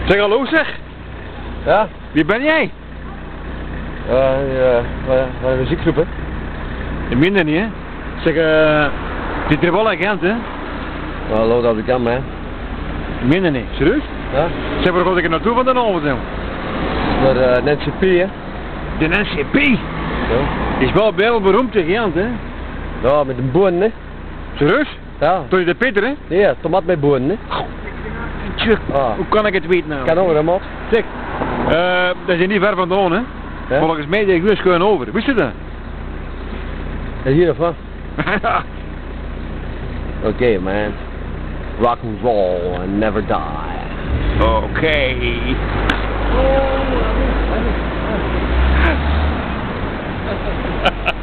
Zeg hallo zeg. Ja? Wie ben jij? Van een muziekgroep, hè? Minder niet, hè? Zeg, dit is wel agent, hè? Hallo, dat ik aan, man. Minder niet. Serieus? Ja? Zeg, waar ga ik er naartoe van de avond, hè? Naar Nancy P, hè? De NCP. Ja? Is wel beroemd agent, hè? Ja, met een boon, hè? Serieus? Ja. Toen je de Peter, hè? Nee, tomaat met boon, hè? Tjuk. Ah. Hoe kan ik het weten nou? Kan ook, hè, maat? Zeg, dat is hier niet ver vandaan, hè? Ja? Volgens mij deed ik dus gewoon over. Wist je dat? Is hier of wat? Oké, man. Rock and roll and never die. Oké. Oh,